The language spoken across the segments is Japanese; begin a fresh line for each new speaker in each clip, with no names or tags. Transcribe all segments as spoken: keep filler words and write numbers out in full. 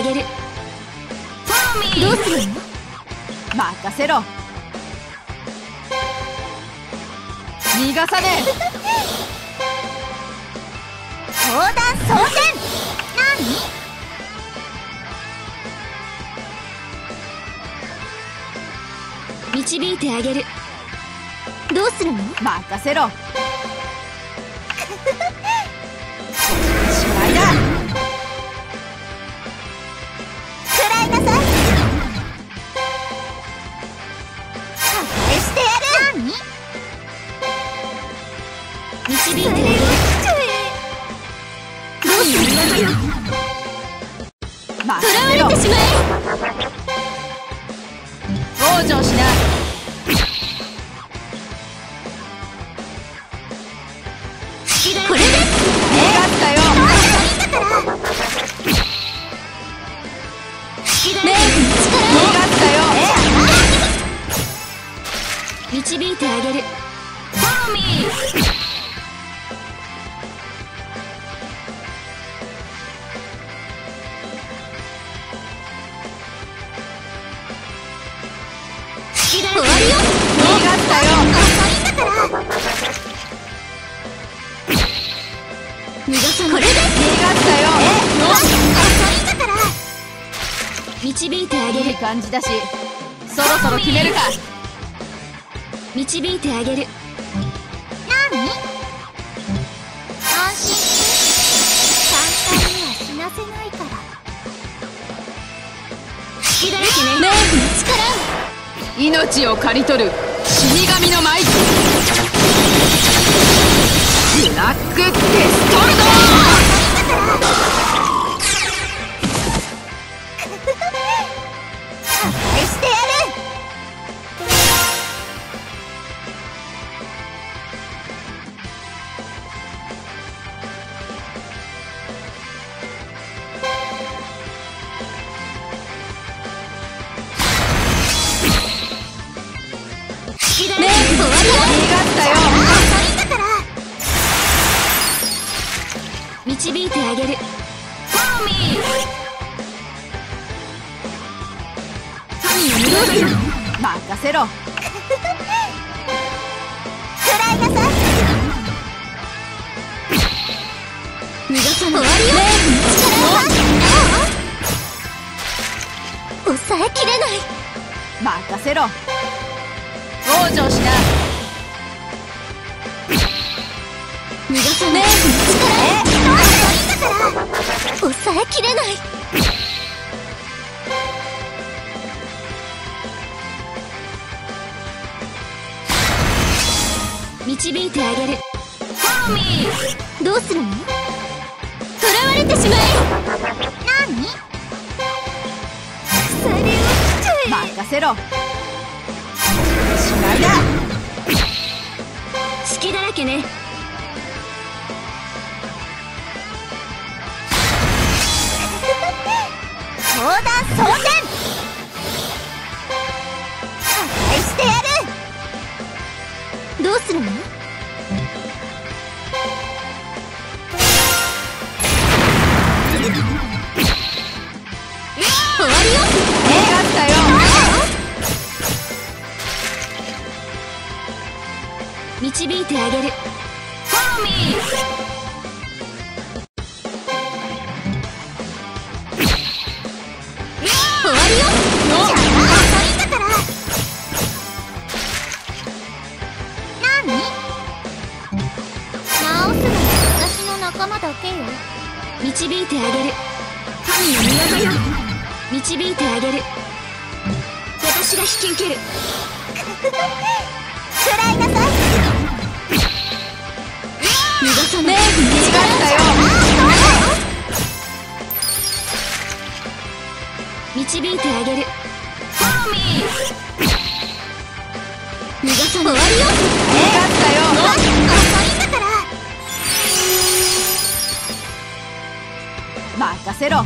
げる。どうするの？
任せろ。逃がさねえ。
砲弾装填。何？導いてあげる。どうするの？
任せろ。しまいだ。
食らいなさい。破壊してやる。何？導いてあげる。どうするのよ。
任せろ。
捕らわれてしまえ。
往生しな。
これで
逃がったよ。
メイクの力
逃がったよ。
導いてあげる。フォーミー。終わりよ。
逃がったよ。
遅いんだから。逃がさない。これで
逃がったよ。
遅いんだから。導いてあげる。
いい感じだし、そろそろ決めるか。
導いてあげる。何？安心して簡単には死なせないから。隙だらけね。メイクの力。
命を刈り取る死神の舞。ブラックデストルド。
破壊してやる。メイク終わりよ。
逃がったよ。
遅いんだから。導いてあげる。フォーミー。神の無駄よ。
任せろ。
食らいなさい。逃がさない。終わりよ。メイクの力。抑えきれない。
任せろ。往生しな。
逃がさない。メイクの力。遅いんだから。抑えきれない。導いてあげる。フォーミー。どうするの？捕らわれてしまえ。何？鎖を切っちゃえ。
任せろ。しまいだ。
隙だらけね。砲弾装填。破壊してやる。どうするの？終わりよ。
逃がったよ。
導いてあげる。フォーミー。終わりよ。遅いんだから。何？直すのは私の仲間だけよ。導いてあげる。神の御業よ。導いてあげる。私が引き受ける。食らいなさい。逃がさない。
逃がったよ。
導いてあげる。フォーミー。逃がさない。終わりよ。
逃がったよ。
遅いんだから。
任せろ。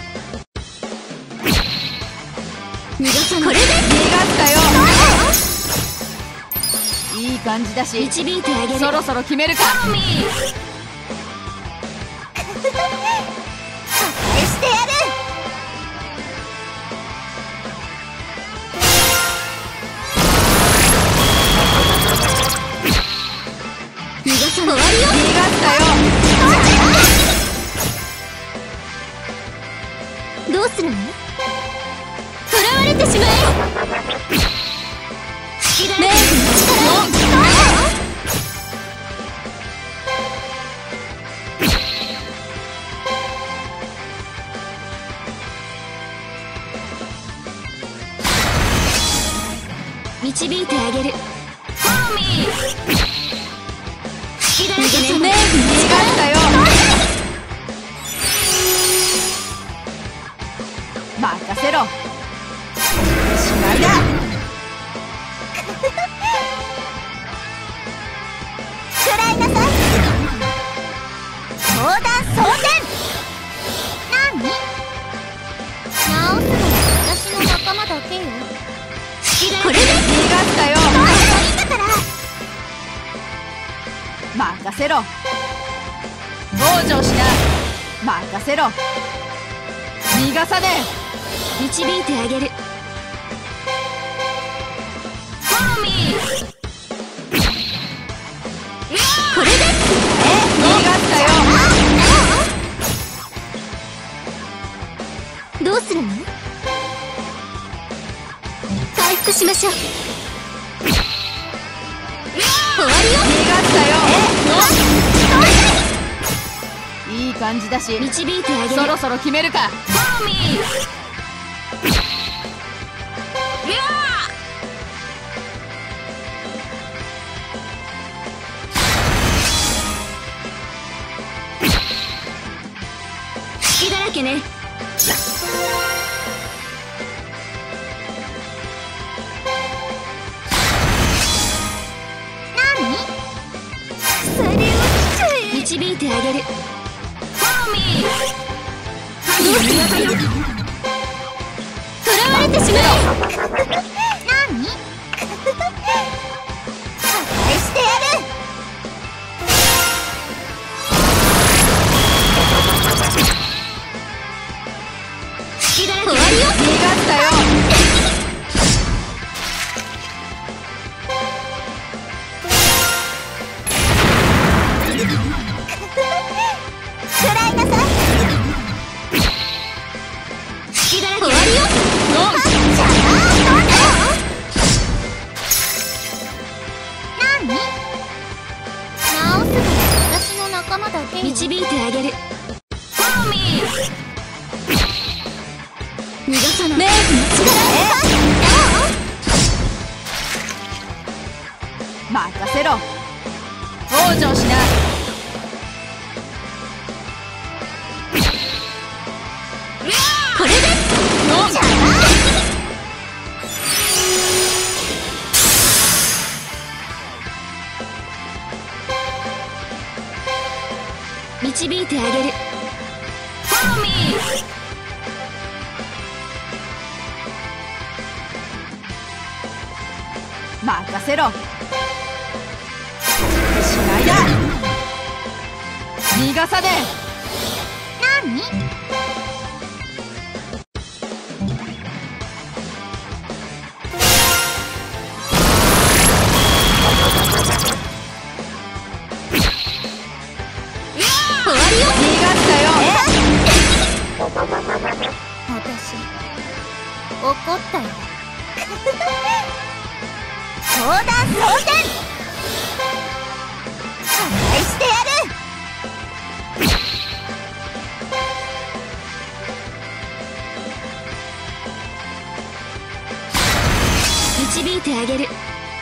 逃がさない。これで
逃がったよ。いい感じだし、
導いてあげる。
そろそろ決めるか。
フォーミー。破壊してやる。 導いてあげる。フォーミー。好きだらけね。
ねえ、逃がしたよ。任せろ。しまいだ。
食らいなさい。砲弾装填。何？直すのは私の仲間だけよ。これで
逃がしたよ。
いいんだから。
任せろ。往生しな。任せろ。逃がさね
導いてあげる。フォーミー。これで
え。逃がしたよ。
どうするの？回復しましょう。終わりよ。
逃がしたよ。いい感じだし、
導いてあげる。
そろそろ決めるか。
フォーミー。好きだらけね。導いてあげる。フォーミー。どうするのよ。囚われてしまえ。何？破壊してやる。好きだらけ。終わりよ。
逃がしたよ。
食らいなさい。隙だらけ。終わりよ。じゃあ何？直すのは私の仲間だけよ。導いてあげる。フォーミー。逃がさない。ねえ、力
任せろ。往生しな。
これでじゃあ導いてあげる。フォーミー。
任せろ。しまいだ。逃がさね
え。何？終わりよ。
逃がしたよ。
私怒ったよ。砲弾装填。破壊してやる。導いてあげる。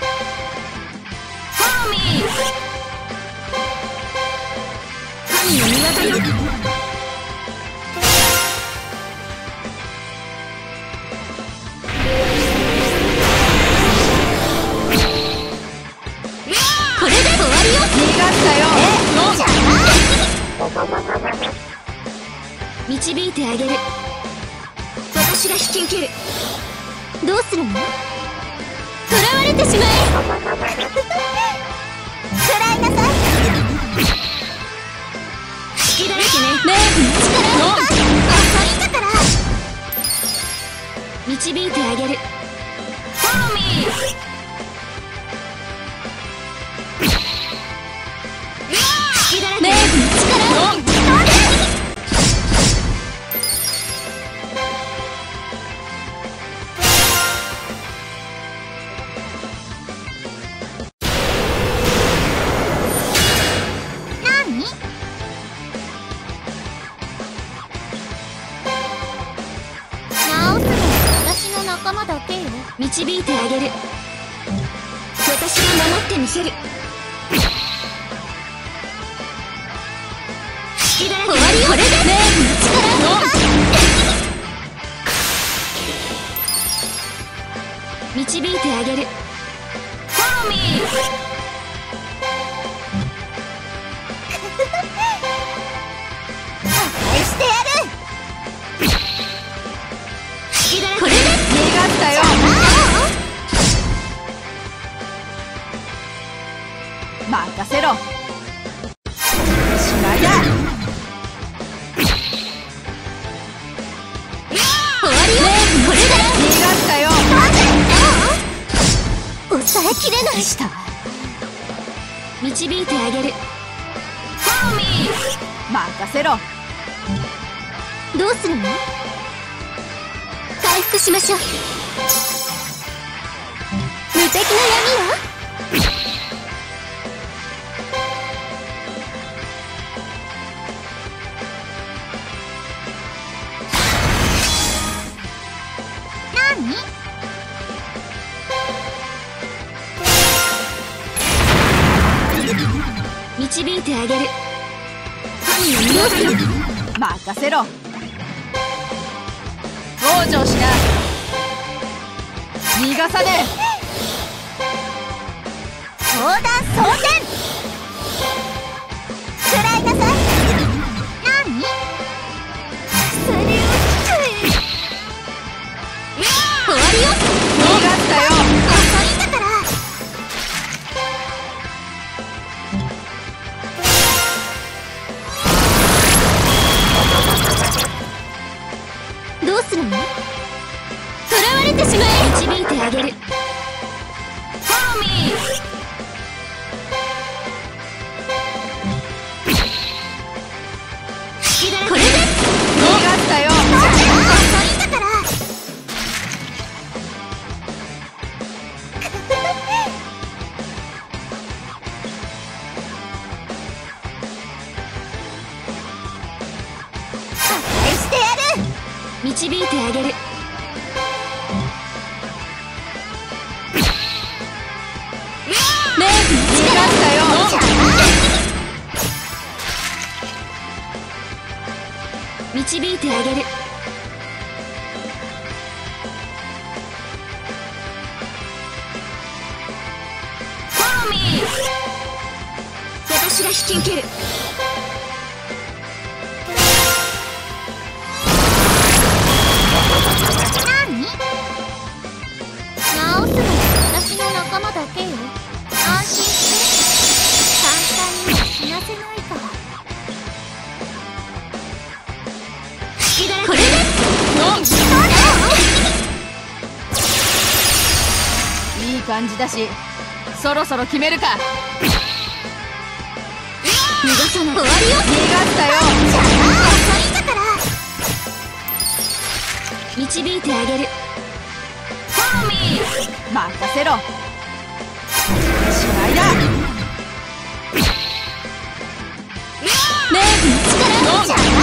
フォーミー。神の御業よ。これで終わりよ。
逃がしたよ。
じゃあ導いてあげる。私が引き受ける。どうするの？囚われてしまえ。食らいなさい。隙だらけね。ねえ、力が浅いんだから。導いてあげる。フォーミー。隙だらけね。力が仲間だけよ。導いてあげる。 私が守ってみせる。終わりよ。これでメイクの力を導いてあげる。フォローミー。破壊してやる。これで
逃がしたよ。任せろ。しまいだ。
終わりよ。これで
逃がしたよ。
抑えきれない。
した
導いてあげる。フォローミー。
任せろ。
どうするの？回復しましょう。無敵の闇よ。何？導いてあげる。神の身をする。
任せろ。往生しな。逃がさねえ。
砲弾装填。食らいなさい。何？それを食え。終わりよ。
逃がしたよ。
遅いんだから。どうするの？囚われてしまえ。導いてあげる。フォローミー。これで
逃がしたよ。
遅いんだから。破壊してやる。導いてあげる。
メイクの力だよ。
導いてあげる。フォローミー。私が引き受ける。何？直すのは私の仲間だけよ。安心して。簡単には死なせないから。これで
いい感じだし、そろそろ決めるか。
逃がさない。終わりよ。
逃がしたよ。
遅いんだから。導いてあげる。フォローミー。
任せろ。しまいだ。
メイクの力を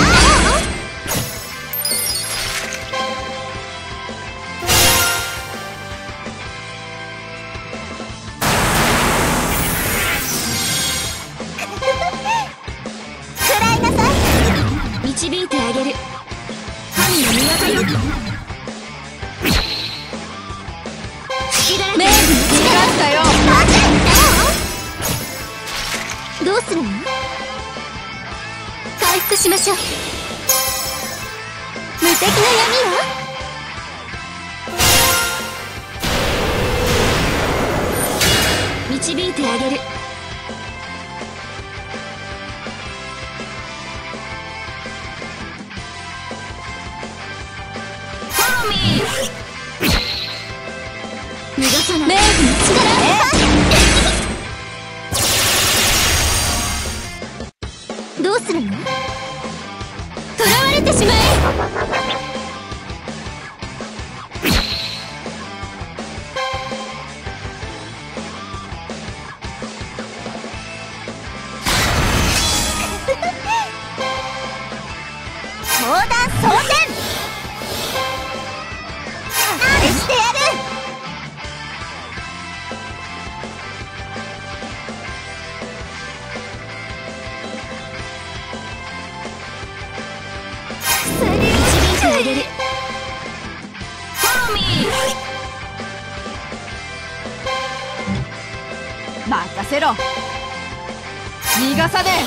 食らいなさい。導いてあげる。神の御業よ。
メイクの力だよ。
どうするの？回復しましょう。無敵の闇よ。導いてあげる。フォローミー。逃がさない。メイクの力。どうするの？囚われてしまえ。砲弾装填。破壊してやる。 げる。フォローミー。
任せろ。逃がさね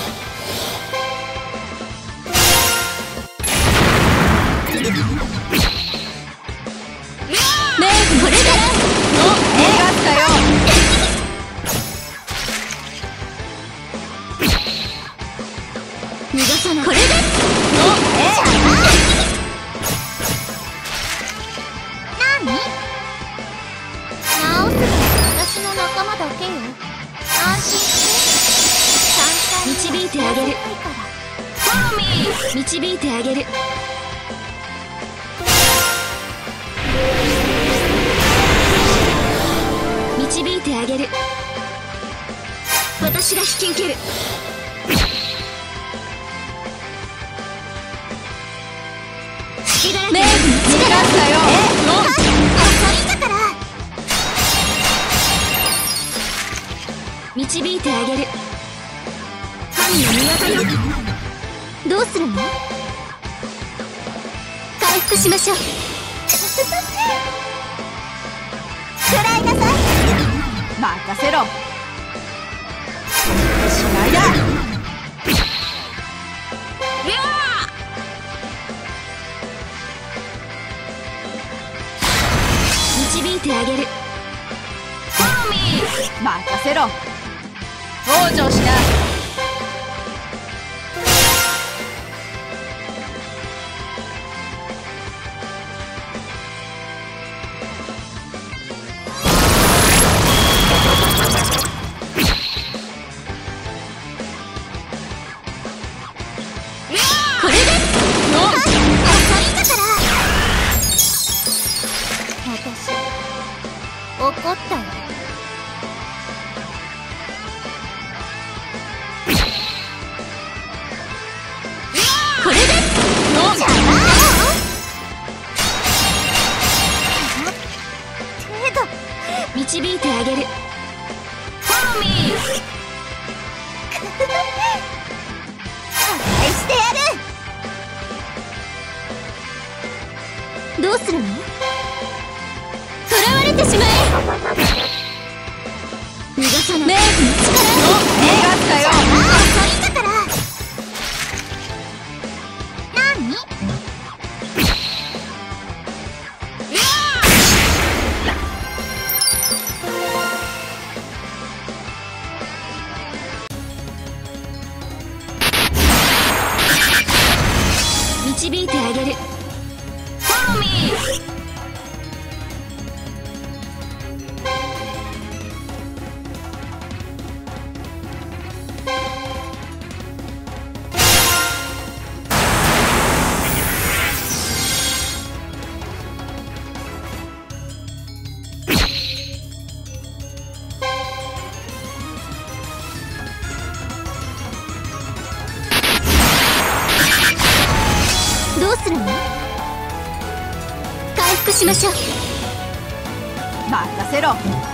メイクこれで
お逃がしたよ。
逃がさない。これで
おえ
何？直すのは私の仲間だけよ。安心して。導いてあげる。フォローミー。導いてあげる。導いてあげる。私が引き受ける。
メイク逃がしたよ。
遅いんだから。導いてあげる。神の味方よ。どうするの？回復しましょう。食らいなさい。
任せろ。しまいだ。
導いてあげる。フォローミー。
任せろ。往生しな。
これで
の
遅いんだから。私怒ったよ。これで
の
じゃあ程度導いてあげる。フォローミー。破壊してやる。どうするの？囚われてしまえ。逃がさない。メイクの力。
逃がしたよ。
遅いんだから。何？導いてあげる。フォローミー。どうするの？回復しましょう。
任せろ。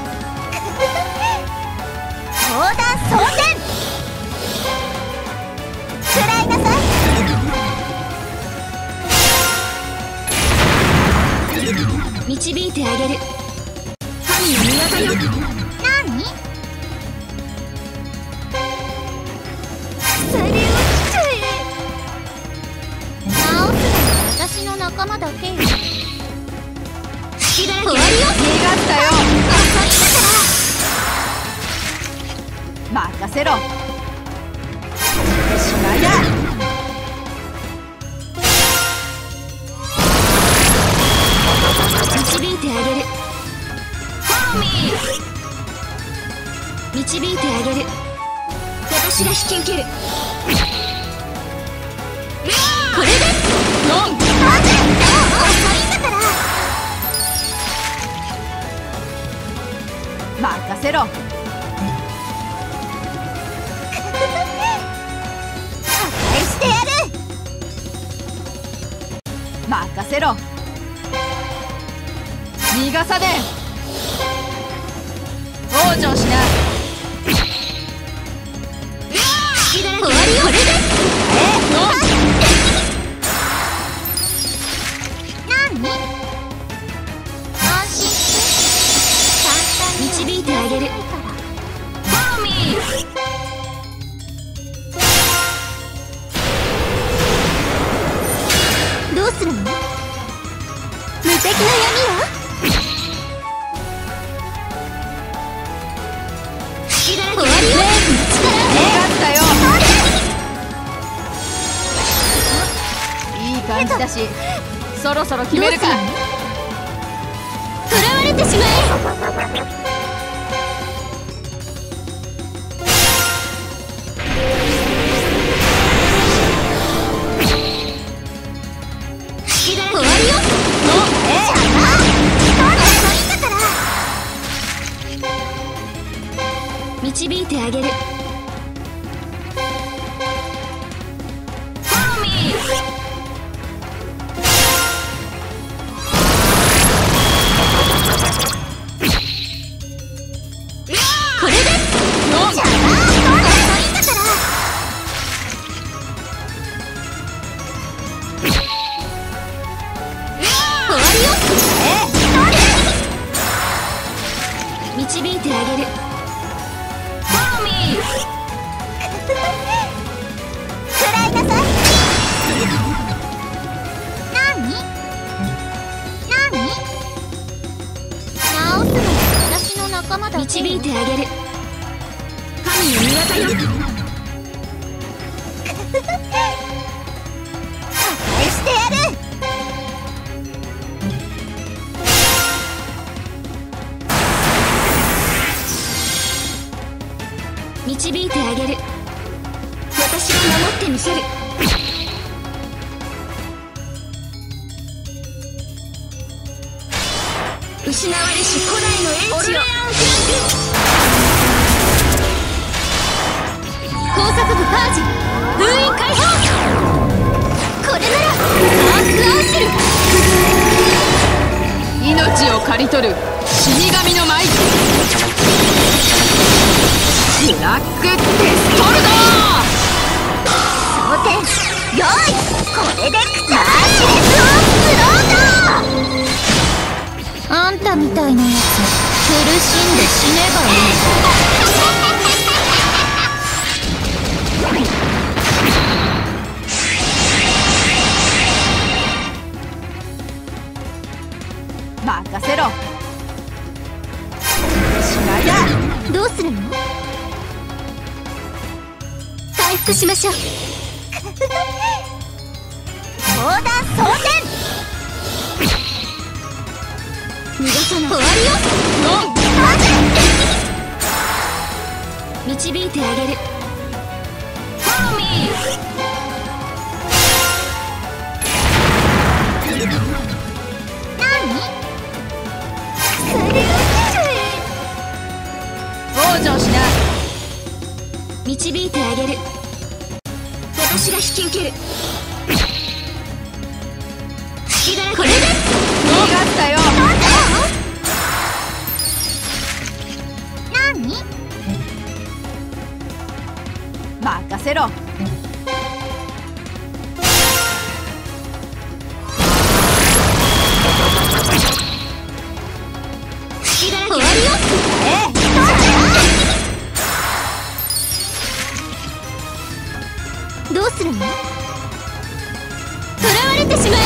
砲弾装填。食らいなさい。導いてあげる。神の味方よ。何？それを直すのは私の仲間だけよ。隙だらけ。終わりよ。
逃がしたよ。
遅いんだから。
任せろ。しまいだ。
導いてあげる。フォローミー。導いてあげる。私が引き受ける。これで
の
遅いんだから。
任せろ。
破壊してやる。
任せろ。逃がさねえ。往生しな。
隙だらけ。終わりよ。これで
えのだし、そろそろ決めるか。
囚われてしまえ。終わりよ。導いてあげる。これで導いてあげる。食らいなさい。なになに直すのは私の仲間だ。導いてあげる。神の味方よ。破壊してやる。導いてあげる。私が守ってみせる。失われし古代の英知を。工作部パージ封印解放。これならアークアーシル。
命を刈り取る死神の舞。ブラックデストルド。
装填用意。これでマーシレスオンスロード。あんたみたいなやつ苦しんで死ねばいい。
任せろ。しまいだ。
どうするの？回復しましょう。砲弾装填。逃がさない。終わりよ。導いてあげる。フォローミー。何？
往生しな。
導いてあげる。私が引き受ける。これで
逃がしたよ。
何？
任せろ。
終わりよ。どうするの？囚われてしまえ。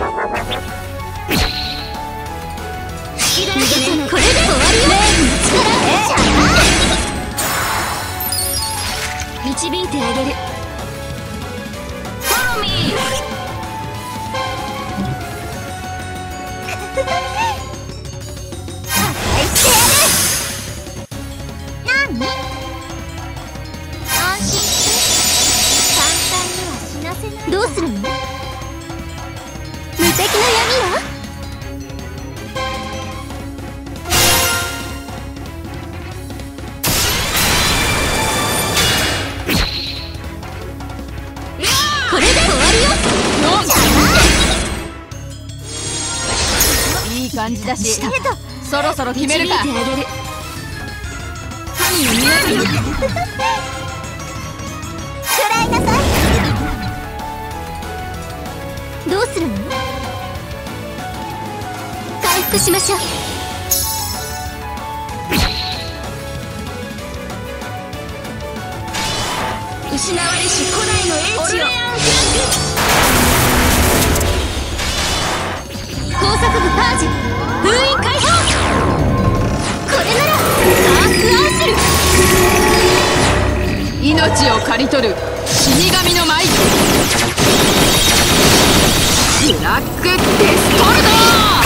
これで終わりよ。導いてあげる。フォローミー。破壊してやる。何？安心して簡単には死なせない。どうするの？無敵の闇よ。これで終わりよ。
いい感じだし、そろそろ決めるか。
導いてあげる。神の味方よ。食らいなさい。どうするの？回復しましょう。失われし古代の英知を。工作部パージ封印解放。これならアークアーシル。
命を刈り取る死神の舞。ブブラックデストルド